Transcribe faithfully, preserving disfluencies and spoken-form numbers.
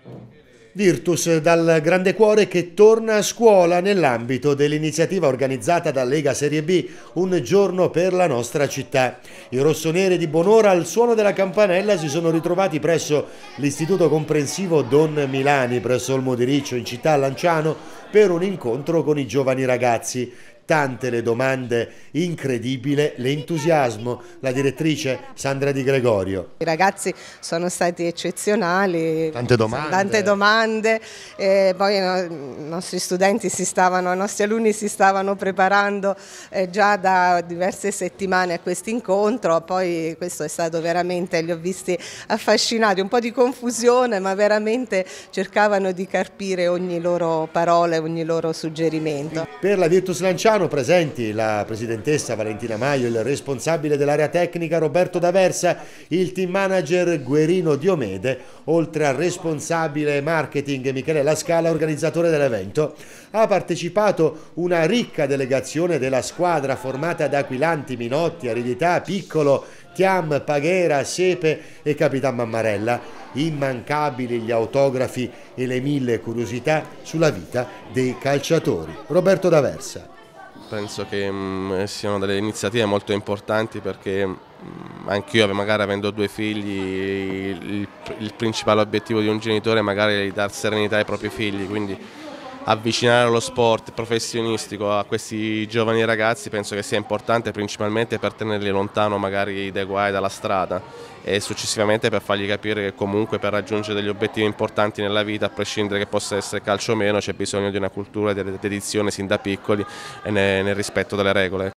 Virtus dal grande cuore che torna a scuola nell'ambito dell'iniziativa organizzata da Lega Serie B, un giorno per la nostra città. I rossoneri di Bonora al suono della campanella si sono ritrovati presso l'Istituto Comprensivo Don Milani presso Olmo di Riccio in città a Lanciano per un incontro con i giovani ragazzi. Tante le domande, incredibile l'entusiasmo. La direttrice Sandra Di Gregorio. I ragazzi sono stati eccezionali, tante domande, tante domande e poi i nostri studenti si stavano, i nostri alunni si stavano preparando eh, già da diverse settimane a questo incontro, poi questo è stato veramente, li ho visti affascinati, un po' di confusione, ma veramente cercavano di carpire ogni loro parola, ogni loro suggerimento. Per la Virtus Lanciano presenti la presidentessa Valentina Maio, il responsabile dell'area tecnica Roberto D'Aversa, il team manager Guerino Diomede, oltre al responsabile marketing Michele La Scala, organizzatore dell'evento. Ha partecipato una ricca delegazione della squadra formata da Aquilani, Minotti, Aridità, Piccolo, Tiam, Paghera, Sepe e Capitan Mammarella. Immancabili gli autografi e le mille curiosità sulla vita dei calciatori. Roberto D'Aversa. Penso che mh, siano delle iniziative molto importanti perché anch'io, magari avendo due figli, il, il principale obiettivo di un genitore magari è dar serenità ai propri figli, quindi avvicinare lo sport professionistico a questi giovani ragazzi penso che sia importante, principalmente per tenerli lontano magari dai guai, dalla strada, e successivamente per fargli capire che comunque per raggiungere degli obiettivi importanti nella vita, a prescindere che possa essere calcio o meno, c'è bisogno di una cultura di dedizione sin da piccoli e nel rispetto delle regole.